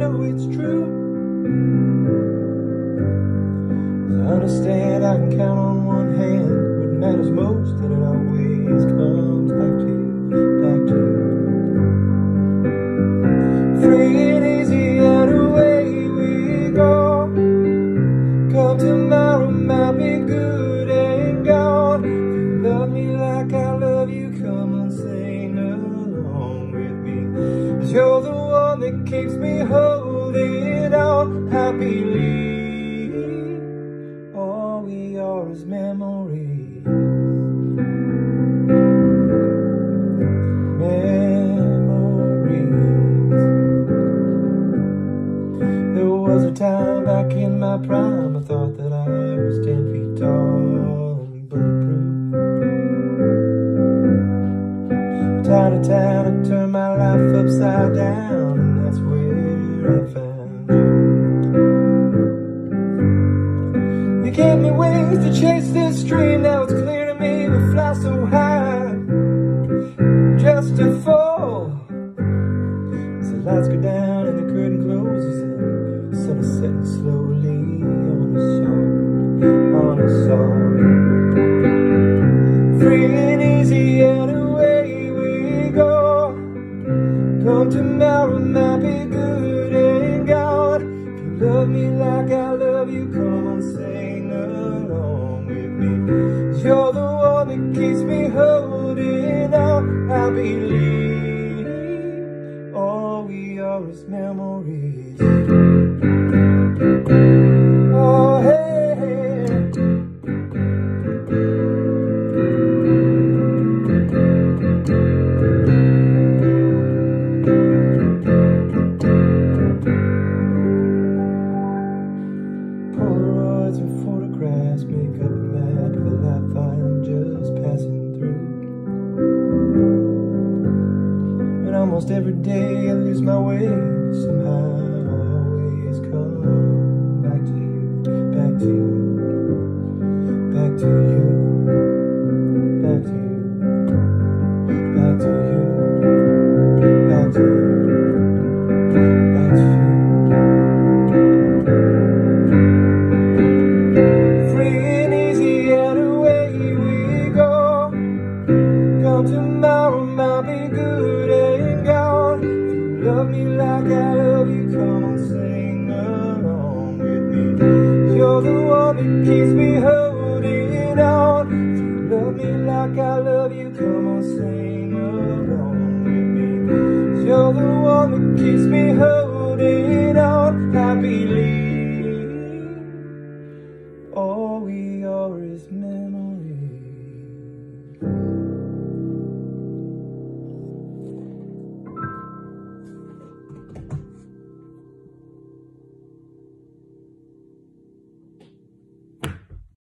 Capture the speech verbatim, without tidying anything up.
know it's true. I understand I can count on one hand what matters most, and it always comes back to you, back to you. Free and easy and away we go. Come tomorrow might be good and gone. If you love me like I love you, come on, sing along with me. 'Cause you're the one that keeps me holding on. I believe all we are is memories. Memories. There was a time back in my prime I thought that I was ten feet tall and bulletproof. Town to town, I turned my life upside down, and that's where I found you. You gave me wings to chase this dream. Now it's clear to me we fly so high just to fall. As the lights go down and the curtain closes and the sun is setting slowly on a song, on a song. Free and easy and away we go. Come tomorrow might be good and gone. If you love me like I love you, come on, sing along with me. 'Cause you're the one that keeps me holding on. I believe all we are is memories. Oh, hey, hey. Polaroids and photographs make up a map of the life I'm just passing through. And almost every day I lose my way, but somehow I always come back to you, back to you, back to you, back to you, back to you, back to you, back to you. Tomorrow might be good and gone. If you love me like I love you, come on, sing along with me. 'Cause you're the one that keeps me holding on. If you love me like I love you, come on, sing along with me. 'Cause you're the one that keeps me holding on. I believe